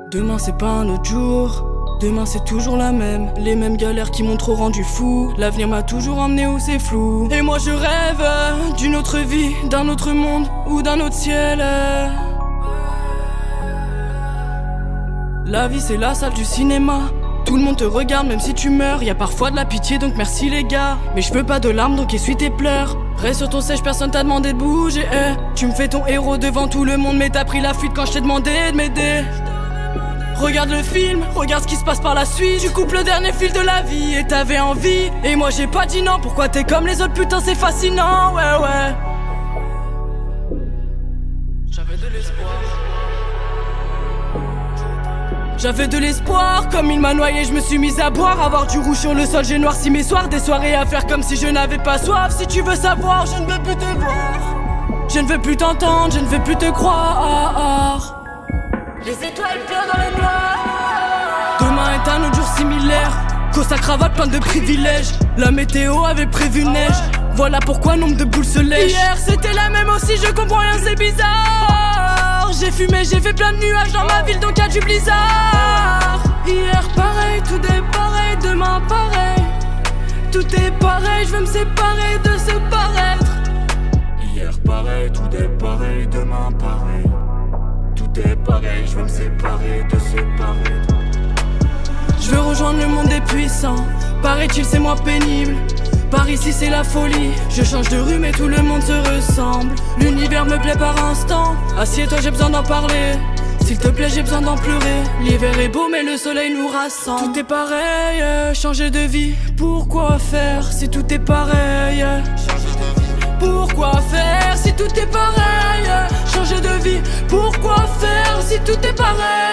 Demain c'est pas un autre jour. Demain c'est toujours la même, les mêmes galères qui m'ont trop rendu fou. L'avenir m'a toujours emmené où c'est flou. Et moi je rêve d'une autre vie, d'un autre monde ou d'un autre ciel. La vie c'est la salle du cinéma. Tout le monde te regarde même si tu meurs. Y'a parfois de la pitié donc merci les gars. Mais je veux pas de larmes donc essuie tes pleurs. Reste sur ton siège, personne t'a demandé de bouger. Tu me fais ton héros devant tout le monde, mais t'as pris la fuite quand je t'ai demandé de m'aider. Regarde le film, regarde ce qui se passe par la suite. Tu coupes le dernier fil de la vie et t'avais envie. Et moi j'ai pas dit non, pourquoi t'es comme les autres, putain c'est fascinant, ouais. J'avais de l'espoir. J'avais de l'espoir, comme il m'a noyé, je me suis mise à boire. Avoir du rouge sur le sol, j'ai noirci mes soirs. Des soirées à faire comme si je n'avais pas soif. Si tu veux savoir, je ne veux plus te voir. Je ne veux plus t'entendre, je ne veux plus te croire. Les étoiles pleurent dans le noir. Demain est un autre jour similaire. Cause sa cravate plein de privilèges. La météo avait prévu neige. Voilà pourquoi nombre de boules se lèchent. Hier c'était la même aussi, je comprends rien, c'est bizarre. J'ai fumé, j'ai fait plein de nuages dans ma ville donc y'a du blizzard. Hier pareil, tout est pareil, demain pareil. Tout est pareil, je veux me séparer de ce paraître. Hier pareil, tout est pareil, demain pareil. Tout est pareil, je veux me séparer de ce paraître. Je veux rejoindre le monde des puissants. Paraît-il c'est moins pénible. Par ici c'est la folie. Je change de rue mais tout le monde se ressemble. L'univers me plaît par instant. Assieds-toi j'ai besoin d'en parler. S'il te plaît j'ai besoin d'en pleurer. L'hiver est beau mais le soleil nous rassemble. Tout est pareil, changer de vie. Pourquoi faire si tout est pareil? Pourquoi faire si tout est pareil? Changer de vie. Pourquoi faire si tout est pareil?